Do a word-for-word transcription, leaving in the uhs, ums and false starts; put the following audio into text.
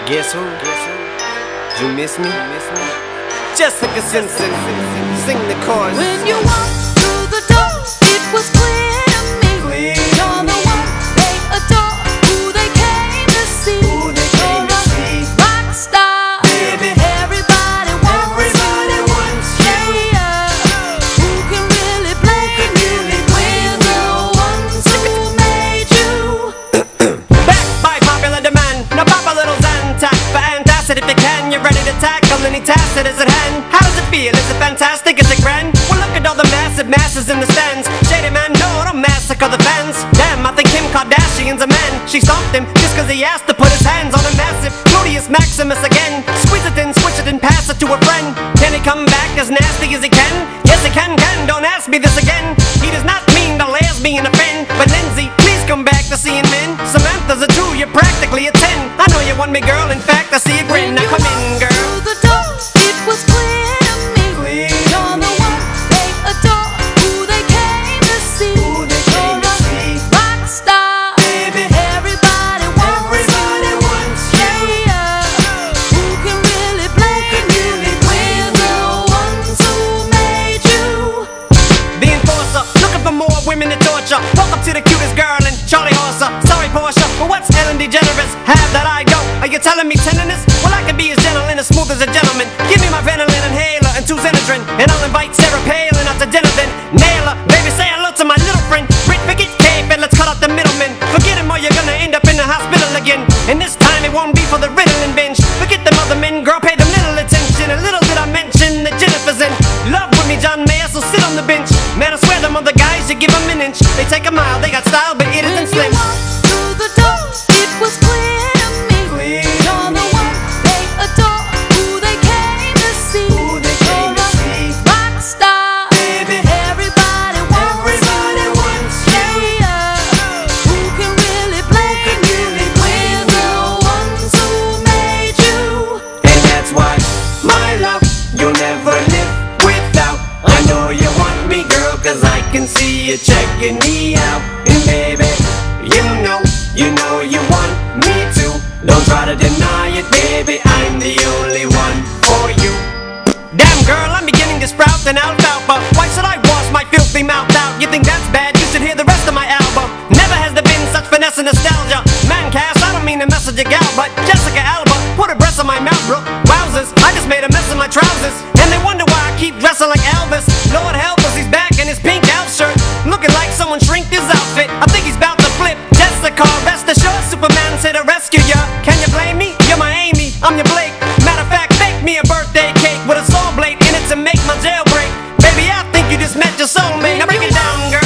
Guess who? Guess who? You miss me? Miss me? Jessica Simpson, sing the chorus. When you walked through the door, it was clear to me. Clear You're the one they adore, who they came to see. Who they came to see. Rock star, Baby. everybody wants Everybody you. wants you. Yeah, who can really blame you? We're the ones who made you. Back by popular demand. Now pop a little Zantac for antacid if you can. You're ready to tackle any task that is at hand. How does it feel? Is it fantastic? Is it grand? Well, look at all the massive masses in the stands. Shady man, no, don't massacre the fans. Damn, I think Kim Kardashian's a man. She stomped him just cause he asked to put his hands on a massive Gluteus Maximus again. Squeeze it in, switch it and pass it to a friend. Can he come back as nasty as he can? Yes, he can, can, don't ask me this again. He does not mean to lesbian offend. But Lindsay, please come back to seeing men. Samantha's a two, you're practically a ten. I know you want me, girl, in fact, I see a grin. Now come in, girl. Through the door, it was clear to me. Clear. You're the one they adore, who they came to see. Who they came You're to a see. rock star, Baby. everybody wants Everybody you. wants you. Yeah, who can really blame you? We're the ones who made you. The enforcer, looking for more women to torture. Walk up to the cutest girl and Charlie Horser. Sorry, Portia, but what's Ellen DeGeneres? Have that I go. Are you telling me tenderness? Well, I can be as gentle and as smooth as a gentleman. Give me my Ventolin inhaler and two Xenadrin, and I'll invite Sarah Palin out to dinner then. Nail her, baby, say hello to my little friend. Brit, forget Cape and let's cut out the middlemen. Forget him or you're gonna end up in the hospital again. And this time it won't be for the Ritalin binge. Forget them other men, girl, pay them little attention. A little did I mention that Jennifer's in love with me, John Mayer, so sit on the bench. Man, I swear them other guys, you give them an inch. They take a mile, they got style, but it isn't When you slim. walked through the door, it was clear to me. Clear. You're the one they adore, who they came to see. Who they came to You're a see. rock star, Baby. everybody wants Everybody you. wants you. Yeah, who can really blame you? We're the ones who made you. And that's why, my love, you'll never live without. I know you want me, girl, cause I can see you checking me out. And baby, you know, you know you want me too. Don't try to deny it, baby, I'm the only one for you. Damn girl, I'm beginning to sprout an alfalfa. Why should I wash my filthy mouth out? You think that's bad? You should hear the rest of my album. Never has there been such finesse and nostalgia. Man, Cass, I don't mean to message a gal, but Jessica Alba put her breasts on my mouth, bro. Wowzers, I just made a mess of my trousers. And they wonder why I keep dressing like Elvis. Lord help us, he's back in his pink elf shirt, looking like someone shrinked his outfit. I think he's about to flip. Jessica, rest assured, Superman's here to rescue ya. Can you blame me? You're my Amy, I'm your Blake. Matter of fact, bake me a birthday cake with a saw blade in it to make my jailbreak. Baby, I think you just met your soulmate. Now break it down, girl.